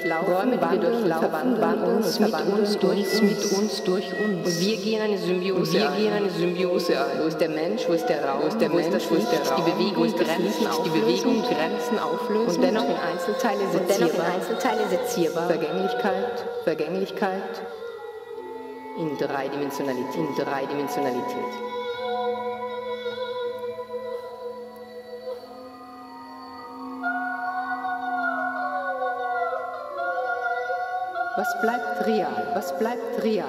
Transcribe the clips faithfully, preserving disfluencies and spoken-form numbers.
durchlaufen, Räume, die wir durchlaufen, wandern uns mit uns durch uns, mit uns durch uns. Und wir gehen eine Symbiose wir ein. Gehen eine Symbiose ein. Wo ist der Mensch, wo ist der Raum, wo ist der Mensch, wo ist der Raum, die Bewegung, Grenzen die Bewegung, Grenzen auflösen und dennoch in Einzelteile sezierbar. In Einzelteile sezierbar. Vergänglichkeit, Vergänglichkeit in Dreidimensionalität, in Dreidimensionalität. Was bleibt real? Was bleibt real?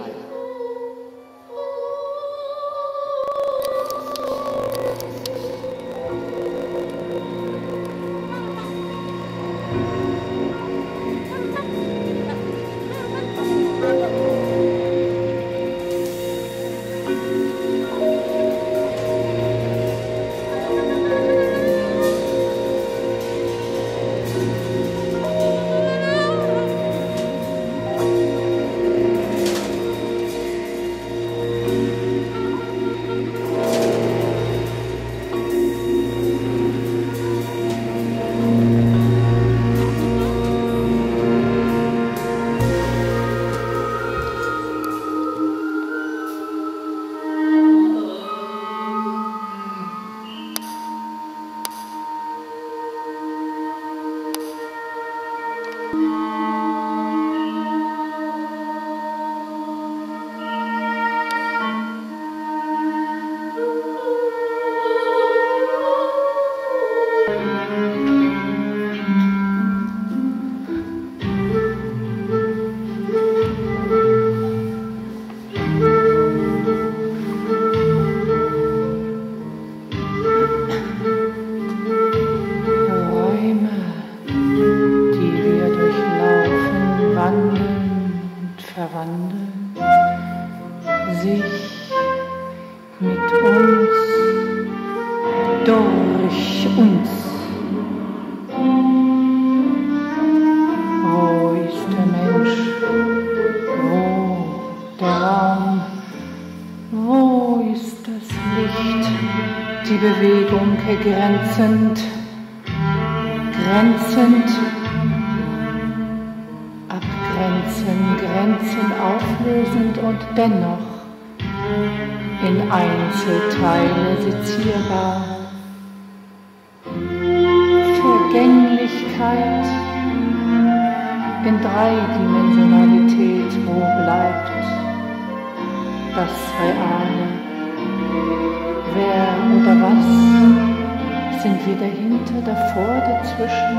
Grenzend, grenzend, abgrenzen, Grenzen auflösend und dennoch in Einzelteile sezierbar. Vergänglichkeit in Dreidimensionalität, wo bleibt das Reale? Wer oder was? Sind wir dahinter, davor, dazwischen?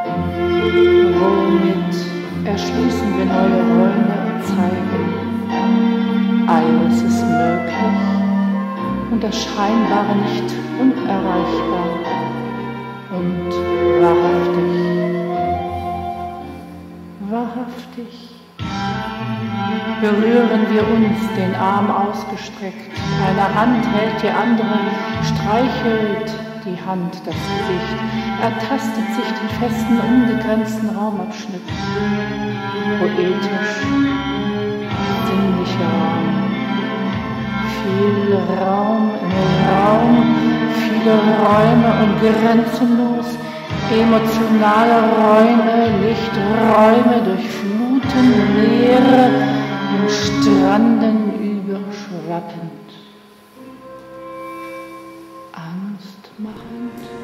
Womit erschließen wir neue Räume und zeigen? Alles ist möglich und das Scheinbare nicht unerreichbar und wahrhaftig. Wahrhaftig berühren wir uns, den Arm ausgestreckt. Eine Hand hält die andere, streichelt die Hand das Gesicht, ertastet sich den festen, unbegrenzten Raumabschnitt. Poetisch, sinnlicher Raum. Viel Raum im Raum, viele Räume und grenzenlos, emotionale Räume, Lichträume durchfluten, Meere in Stranden überschwappend. Angstmachend.